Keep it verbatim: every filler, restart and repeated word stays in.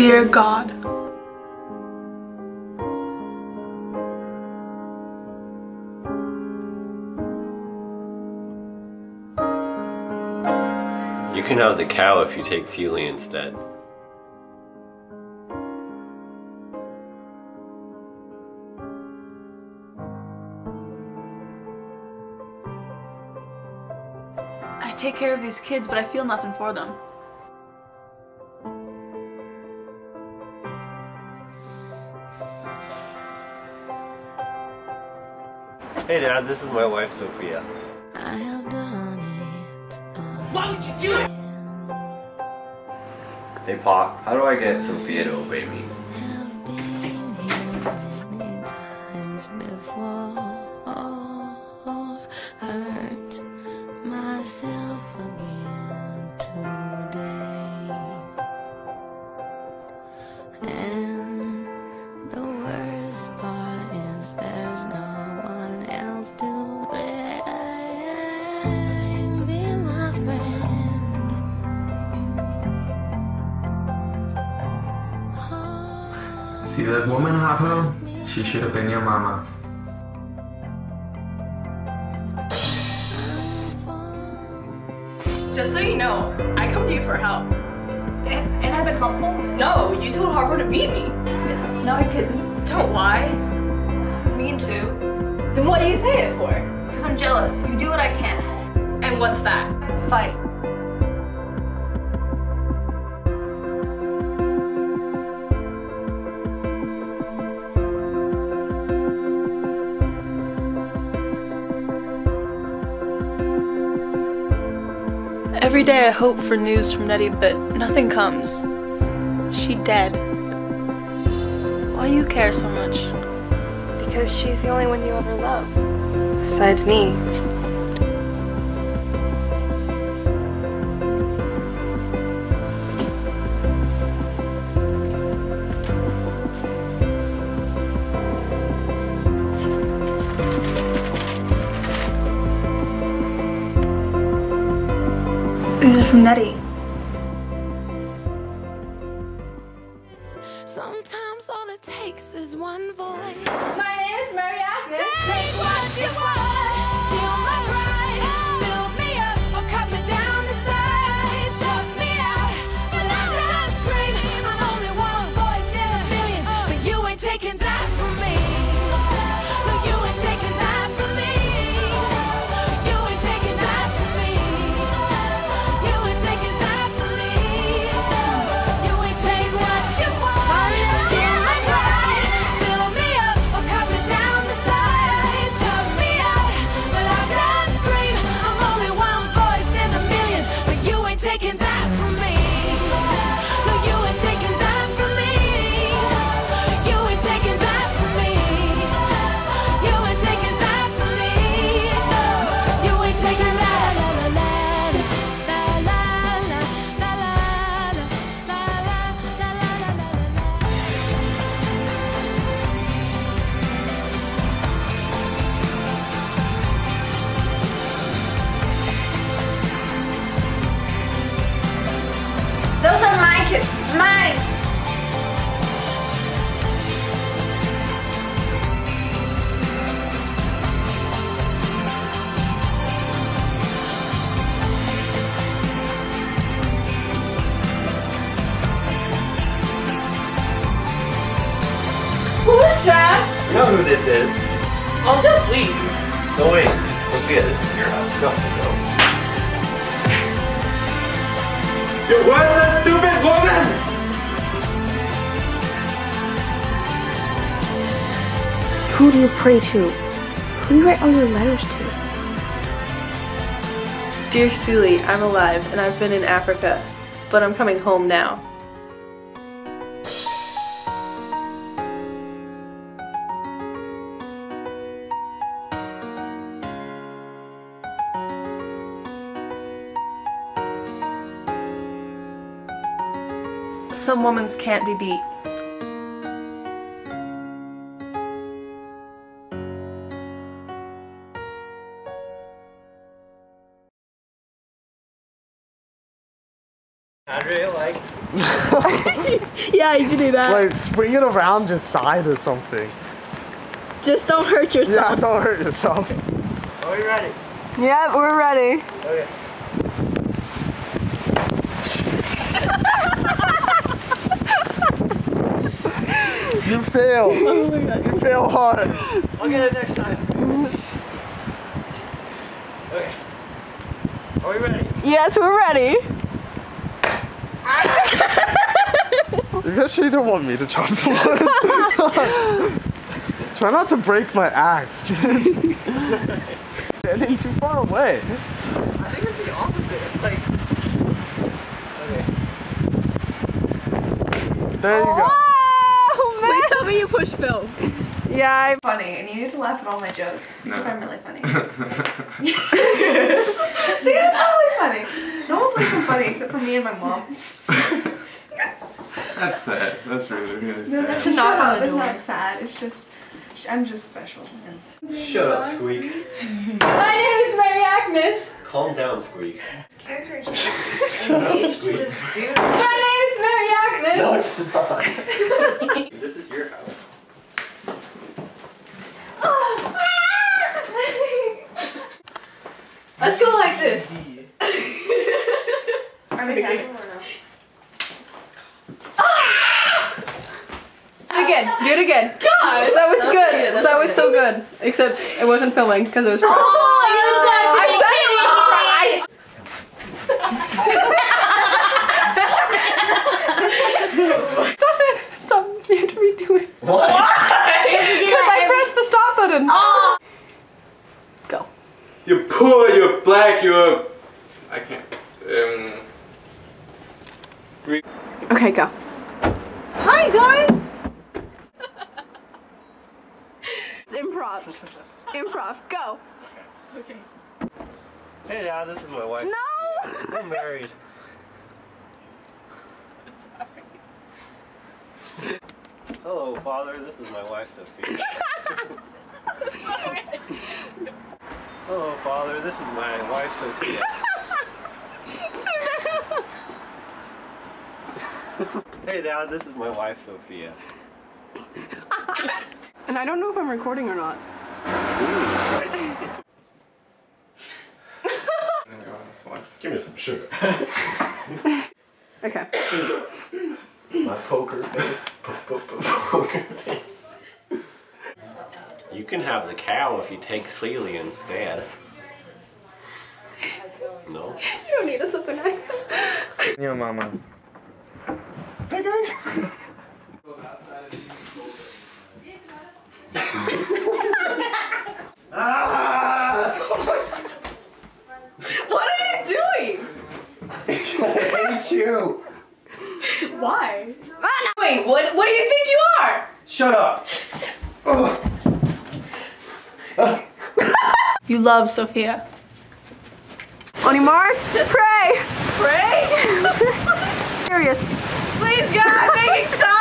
Dear God. You can have the cow if you take Celie instead. I take care of these kids, but I feel nothing for them. Hey Dad, this is my wife Sofia. I have done it. Why would you do it? Hey Pa, how do I get Sofia to obey me? Have been here many times before. Hurt myself again today. And the worst part is there's no one else to blame. Be my friend. See that woman, Harpo? She should have been your mama. Just so you know, I come to you for help. And, and I've been helpful? No, you told Harpo to beat me. No, I didn't. Don't lie. Mean to. Then what do you say it for? Because I'm jealous. You do what I can't. And what's that? Fight. Every day I hope for news from Nettie, but nothing comes. She dead. Why you care so much? Because she's the only one you ever love. Besides me. These are from Nettie. Sometimes all it takes is one voice. My name is Mary Agnes. Take what you want, steal my pride, build me up or cut me down to size, shut me out, but I just scream. I'm only one voice in a million, but you ain't taking that from me. No, you ain't taking that from me. You ain't taking that from me. You ain't taking that from me. You ain't take what you want, steal my pride, build me up or cut me down to size, shut me out, but I just scream. I'm only one voice in a million, but you ain't taking that from me. No, you ain't taking that from me. You ain't taking that from me. You ain't taking that from me. No, you ain't taking that. La la la la la la la la la la la. Those are my kids. Mine. Who is that? You know who this is? I'll just leave. No wait, Sofia, this is your house. Go, go. You what the stupid woman? Who do you pray to? Who do you write all your letters to? Dear Celie, I'm alive and I've been in Africa, but I'm coming home now. Some womans can't be beat. Andre, like. Yeah, you can do that. Like, spring it around your side or something. Just don't hurt yourself. Yeah, don't hurt yourself. Are we ready? Yep, we're ready. Okay. You fail. Oh my god. You fail hard. I'll get it next time. Okay. Are we ready? Yes, we're ready. You guys sure you don't want me to chop the wood? Try not to break my axe, dude. Getting too far away. I think it's the opposite. It's like. Okay. There you go. Oh, man. Please tell me you push Phil. Yeah, I Funny, and you need to laugh at all my jokes because No. I'm really funny. See, I'm totally funny. No one plays so funny except for me and my mom. That's sad. That's really, really No, sad. that's a knock on the door. It's not sad. It's just, I'm just special. And Shut up, Squeak. my name is Mary Agnes. Calm down, Squeak. Character is just Shut up, engaged to Squeak. this dude. My name is Mary Agnes. No, it's not. This is your house. Let's go like this. Are we okay? Do it again. Do it again. God. That was That's good. pretty good, that's That was pretty so good. Except it wasn't filming because it was. Oh, you got to be kidding. Stop it! Stop! You have to redo it. What? Because I pressed the stop button. Oh. Go. You're poor, you're black, you're. I can't. Um. Okay, go. Hi, guys. It's improv. Improv. Go. Okay. Hey, now this is my wife. No. We're married. Hello, father. This is my wife, Sofia. Hello, father. This is my wife, Sofia. Hey, Dad. This is my wife, Sofia. And I don't know if I'm recording or not. Give me some sugar. Okay. My poker face. Poker face. You can have the cow if you take Celie instead. No? You don't need a southern accent. Your mama. Hey, guys. Ah! What are you doing? I hate you! Why? Wait, what? What do you think you are? Shut up! You love Sofia. On your mark, pray. Pray? Serious. Please, God, make it stop.